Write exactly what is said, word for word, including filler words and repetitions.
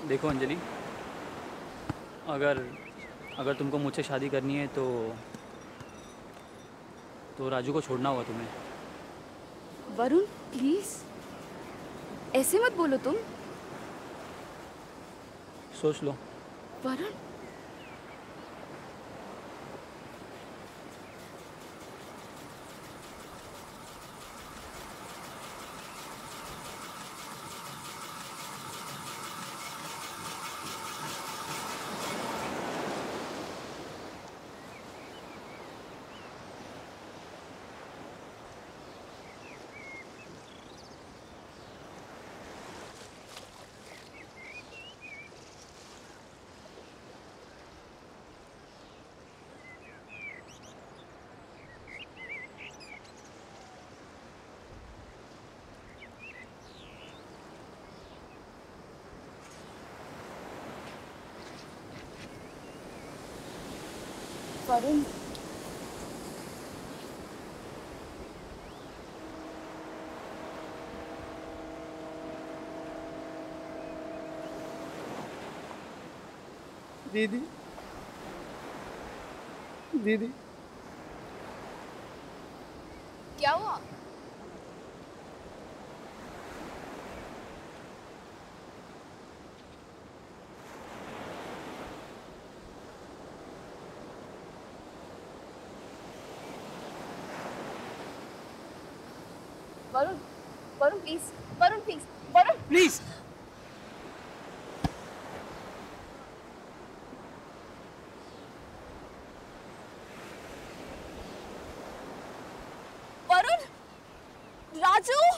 देखो अंजलि, अगर अगर तुमको मुझसे शादी करनी है तो तो राजू को छोड़ना होगा तुम्हें। वरुण प्लीज ऐसे मत बोलो तुम। सोच लो। वरुण वरुण दीदी दीदी क्या हुआ? Varun Varun please Varun please Varun please. Varun Raju